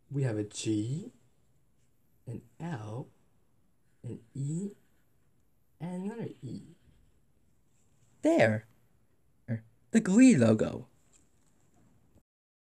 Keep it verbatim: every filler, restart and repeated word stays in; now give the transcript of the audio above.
We have a G, an L, an E, and another E. There. The Glee logo.